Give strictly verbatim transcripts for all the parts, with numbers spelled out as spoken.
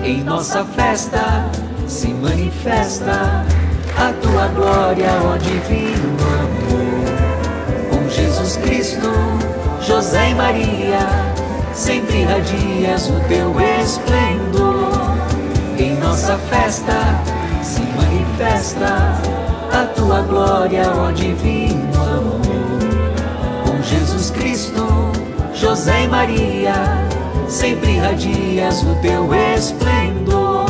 Em nossa festa se manifesta a tua glória, ó divino amor. Com Jesus Cristo, José e Maria, sempre irradias o teu esplendor. Em nossa festa se manifesta a tua glória, ó divino amor. Com Jesus Cristo, José e Maria, sempre irradias o teu esplendor.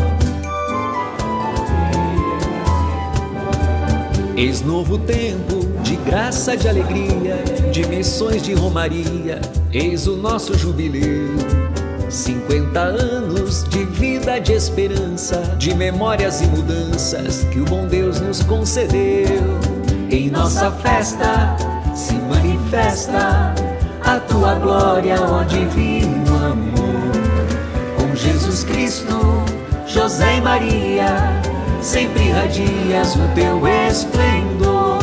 Eis novo tempo de graça, de alegria, de missões, de romaria, eis o nosso jubileu. Cinquenta anos de vida, de esperança, de memórias e mudanças que o bom Deus nos concedeu. Em nossa festa se manifesta a tua glória, ó divino amor. Com Jesus Cristo, José e Maria, sempre irradias o teu esplendor.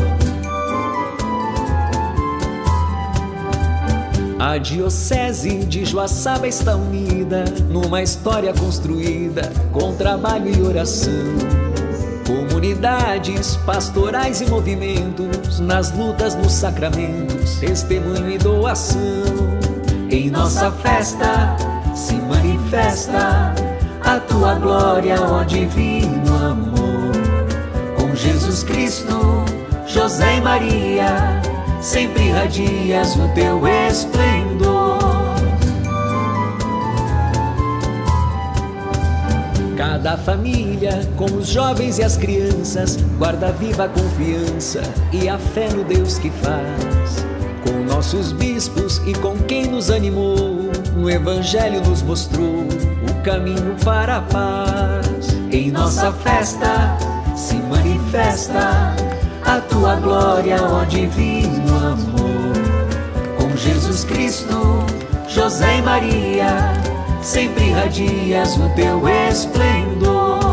A diocese de Joaçaba está unida numa história construída com trabalho e oração. Comunidades, pastorais e movimentos, nas lutas, nos sacramentos, testemunho e doação. Em nossa festa se manifesta a tua glória, ó divino amor. Com Jesus Cristo, José e Maria, sempre irradias o teu esplendor. Cada família, com os jovens e as crianças, guarda viva a confiança e a fé no Deus que faz. Com nossos bispos e com quem nos animou, no Evangelho nos mostrou o caminho para a paz. Em nossa festa se manifesta a tua glória, ó divino amor. Com Jesus Cristo, José e Maria, sempre irradias o teu esplendor.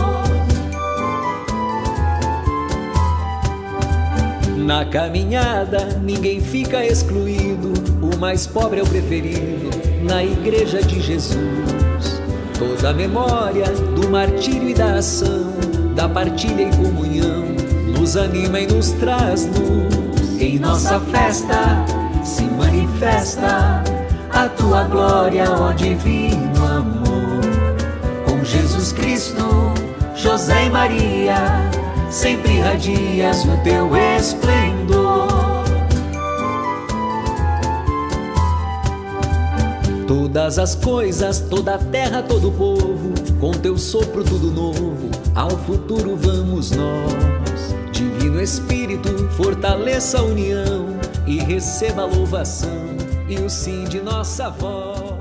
Na caminhada ninguém fica excluído, o mais pobre é o preferido na igreja de Jesus. Toda a memória do martírio e da ação, da partilha e comunhão, nos anima e nos traz luz. Em nossa festa se manifesta a tua glória, ó divino amor. Com Jesus Cristo, José e Maria, sempre irradias o teu esplendor. Todas as coisas, toda a terra, todo o povo, com teu sopro tudo novo, ao futuro vamos nós. Divino Espírito, fortaleça a união e receba a louvação e o sim de nossa voz.